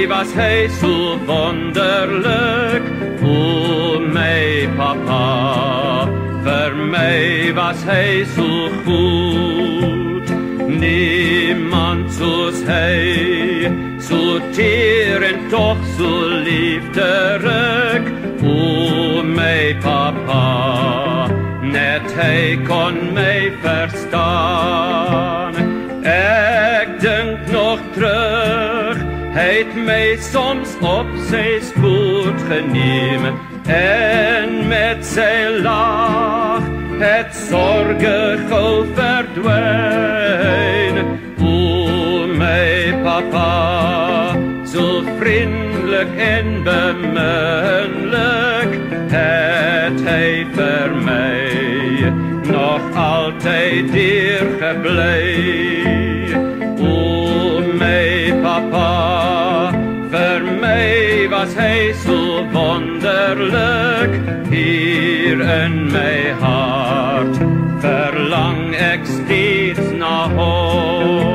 mij was hij zo wonderlijk, o mijn papa. Voor mij was hij zo goed, niemand zoals hij, zo teer en toch zo liefderijk, o mijn papa. Net hij kon mij verstaan. Ik denk nog terug, hij heeft mij soms op zijn schoot genomen en met zijn lach het zorgen gauw verdwijnen. O mijn papa, zo vriendelijk en beminnelijk, het hij voor mij nog altijd dier gebleven. O mijn papa, voor mij was hij zo wonderlijk. Hier in mijn hart verlang ik steeds naar home.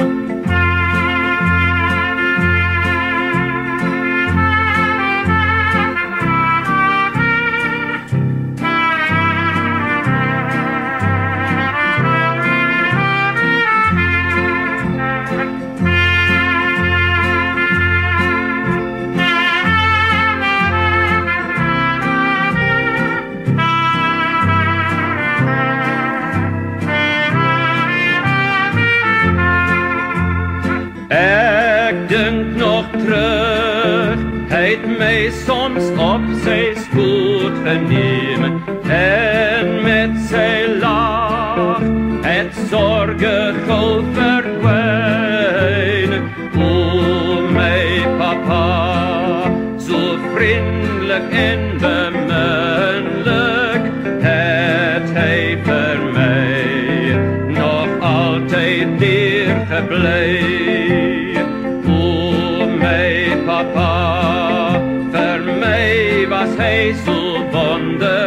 Ik denk nog terug, hij heeft mij soms op zijn schoot genomen en met zijn lach het zorgen gauw verdwijnen. O mijn papa, zo vriendelijk en beminnelijk, het hij voor mij nog altijd dier gebleven. O mijn papa, voor mij was hij zo wonderlijk.